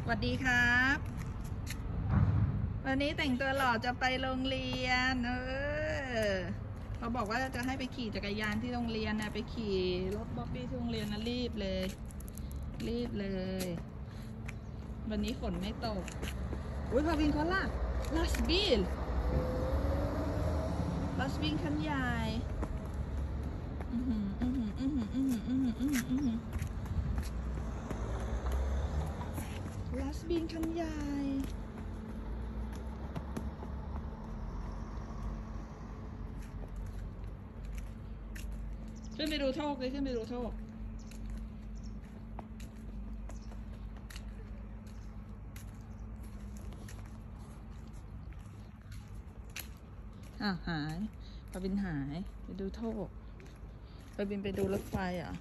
สวัสดีครับวันนี้แต่งตัวหล่อจะไปโรงเรียนเขาบอกว่าจะให้ไปขี่จักรยานที่โรงเรียนนะไปขี่รถบ๊อบบี้ที่โรงเรียนนะรีบเลยวันนี้ฝนไม่ตกอุ้ยพาวินเขาล่ะลาสบินคันใหญ่ลาสบินคันใหญ่ขึ้นไปดูโชคเลยขึ้นไปดูโชคหายปาบินหายไปดูโชคปาบินไปดูรถไฟ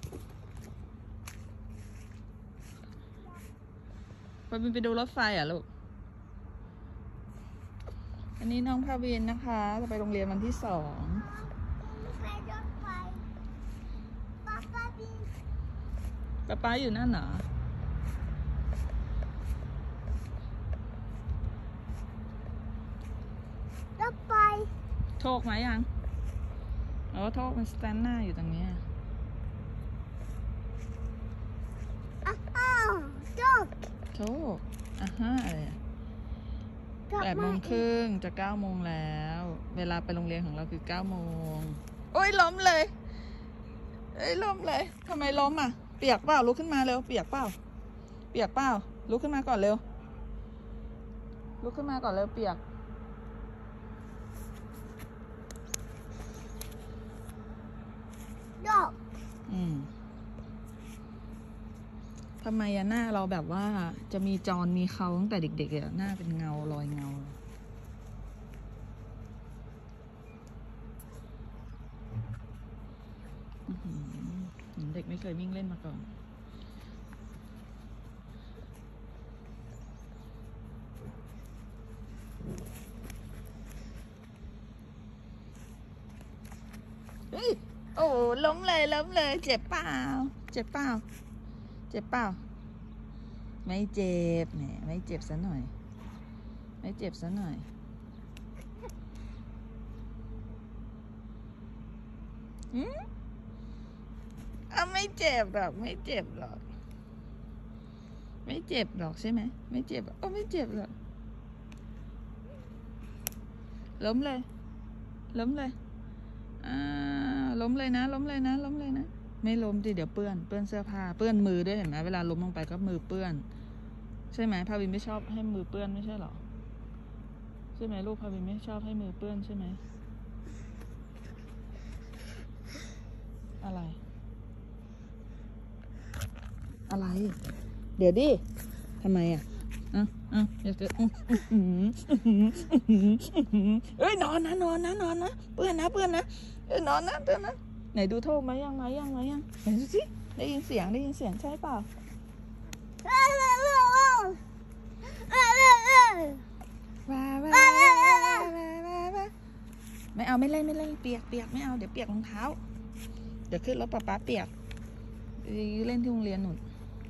ปาบินไปดูรถไฟลูกอันนี้น้องพาวินนะคะจะไปโรงเรียนวันที่2ป๊าอยู่นั่นเหรอรถไฟโชคไหมยังโชคมันสแตนหน้าอยู่ตรงนี้โชคอะไร8:30จะ9:00แล้วเวลาไปโรงเรียนของเราคือ9:00โอ้ยล้มเลยทำไมล้มเปียกเปล่าลุกขึ้นมาเร็วเปียกเปล่าลุกขึ้นมาก่อนเร็วเปียกทำไมหน้าเราแบบว่าจะมีจรมีเขาตั้งแต่เด็กๆหน้าเป็นเงารอยเงาเด็กไม่เคยวิ่งเล่นมาก่อนเฮ้ยโอ้ล้มเลยเจ็บเปล่าไม่เจ็บแหมไม่เจ็บซะหน่อยไม่เจ็บหรอกไม่เจ็บหรอกใช่ไหมไม่เจ็บไม่เจ็บหรอกล้มเลยล้มเลยนะไม่ล้มดิเดี๋ยวเปื้อนเสื้อผ้าเปื้อนมือด้วยเห็นไหมเวลาล้มลงไปก็มือเปื้อนใช่ไหมพาวินไม่ชอบให้มือเปื้อนไม่ใช่หรอใช่ไหมลูกพาวินไม่ชอบให้มือเปื้อนใช่ไหมอะไรเดี๋ยวดิทำไมอยากจะนอนนะเปื้อนนะนอนนะไหนดูโทรมายังไหนดูสิได้ยินเสียงใช่เปล่าไม่เอาไม่เล่นเปียกไม่เอาเดี๋ยวเปียกรองเท้าเดี๋ยวขึ้นรถป๊าเปียกเล่นที่โรงเรียนหนุน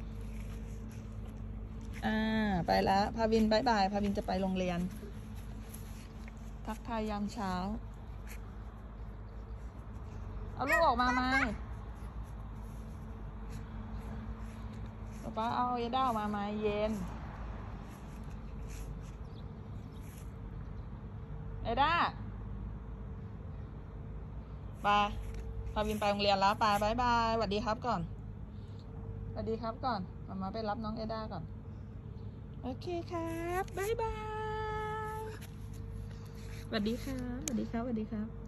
ไปแล้วพาวินบายบายพาวินจะไปโรงเรียนทักทายยามเช้าเอาลูกออกมาไหมป๊าเอาเอด้าออกมาไหมเย็นเอด้าไปพาวินไปโรงเรียนแล้วไปบายบายสวัสดีครับก่อนมาไปรับน้องเอด้าก่อนโอเคครับบายบายสวัสดีครับ